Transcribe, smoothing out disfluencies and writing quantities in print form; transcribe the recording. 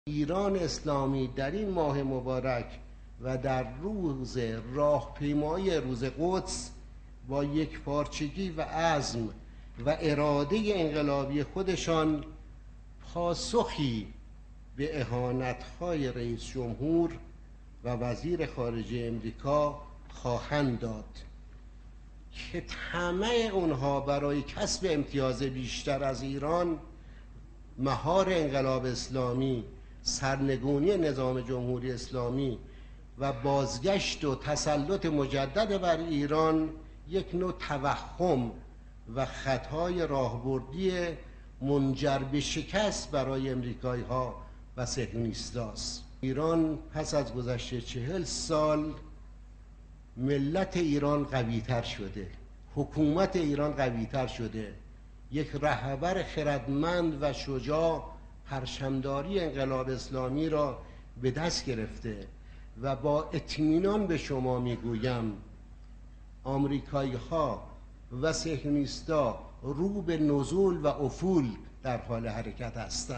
ایران اسلامی در این ماه مبارک و در روز راهپیمایی روز قدس با یکپارچگی و عزم و اراده انقلابی خودشان پاسخی به اهانت‌های رئیس جمهور و وزیر خارجه امریکا خواهند داد که طمع اونها برای کسب امتیاز بیشتر از ایران، مهار انقلاب اسلامی، سرنگونی نظام جمهوری اسلامی و بازگشت و تسلط مجدد بر ایران یک نوع توهم و خطای راهبردی منجر به شکست برای امریکایی‌ها و صهیونیست‌هاست. ایران پس از گذشته 40 سال ملت ایران قوی‌تر شده، حکومت ایران قوی‌تر شده، یک رهبر خردمند و شجاع پرچمداری انقلاب اسلامی را به دست گرفته و با اطمینان به شما میگویم آمریکایی‌ها و صهیونیست‌ها رو به نزول و افول در حال حرکت هستند.